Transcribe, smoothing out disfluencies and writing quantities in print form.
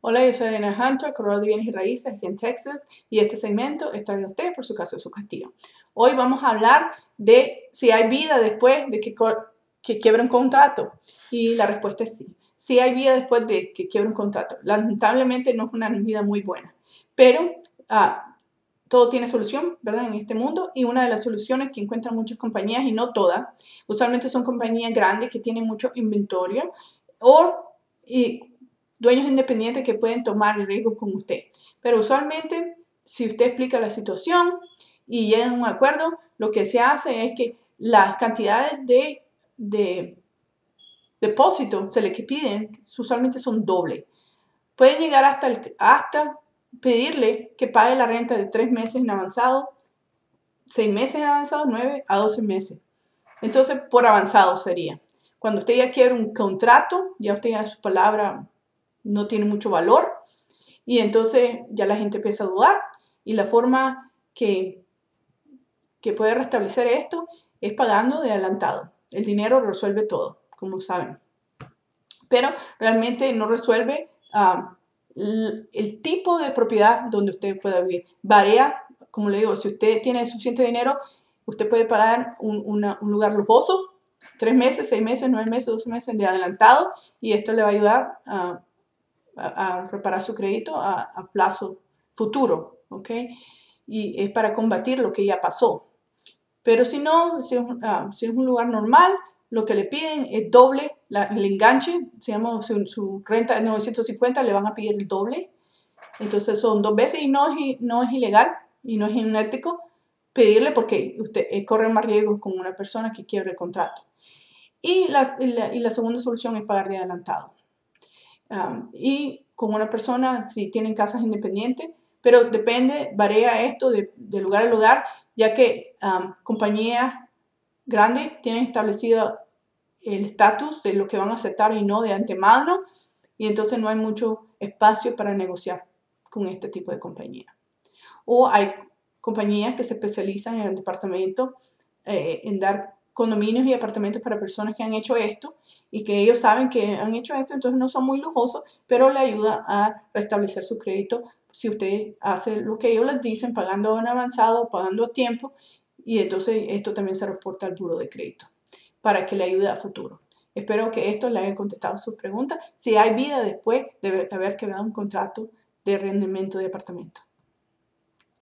Hola, yo soy Elena Hunter, corredor de bienes y raíces aquí en Texas, y este segmento es traído a ustedes por su caso de su castillo. Hoy vamos a hablar de si hay vida después de que quiebra un contrato, y la respuesta es sí. Sí hay vida después de que quiebra un contrato. Lamentablemente no es una vida muy buena, pero todo tiene solución, ¿verdad? En este mundo, y una de las soluciones que encuentran muchas compañías, y no todas, usualmente son compañías grandes que tienen mucho inventario y dueños independientes que pueden tomar el riesgo con usted. Pero usualmente, si usted explica la situación y llegan a un acuerdo, lo que se hace es que las cantidades de depósito se le que piden usualmente son doble. Pueden llegar hasta pedirle que pague la renta de 3 meses en avanzado, 6 meses en avanzado, 9 a 12 meses. Entonces, por avanzado sería. Cuando usted ya quiere un contrato, ya usted a su palabra no tiene mucho valor y entonces ya la gente empieza a dudar, y la forma que puede restablecer esto es pagando de adelantado. El dinero resuelve todo, como saben, pero realmente no resuelve el tipo de propiedad donde usted pueda vivir. Varía, como le digo, si usted tiene suficiente dinero, usted puede pagar un lugar lujoso, 3 meses, 6 meses, 9 meses, 12 meses de adelantado, y esto le va a ayudar a reparar su crédito a plazo futuro, ¿ok? Y es para combatir lo que ya pasó. Pero si no, si es un lugar normal, lo que le piden es doble el enganche. Digamos, su renta es 950, le van a pedir el doble. Entonces son 2 veces, y no es ilegal y no es inético pedirle, porque usted corre más riesgos con una persona que quiebre el contrato. Y la segunda solución es pagar de adelantado. Y con una persona, si tienen casas independientes, pero varía esto de lugar a lugar, ya que compañías grandes tienen establecido el estatus de lo que van a aceptar y no de antemano, y entonces no hay mucho espacio para negociar con este tipo de compañía. O hay compañías que se especializan en el departamento, en dar condominios y apartamentos para personas que han hecho esto y que ellos saben que han hecho esto, entonces no son muy lujosos, pero le ayuda a restablecer su crédito si usted hace lo que ellos les dicen, pagando en avanzado, pagando a tiempo, y entonces esto también se reporta al buro de crédito para que le ayude a futuro. Espero que esto le haya contestado sus preguntas. Si hay vida después de haber quebrado un contrato de arrendamiento de apartamento.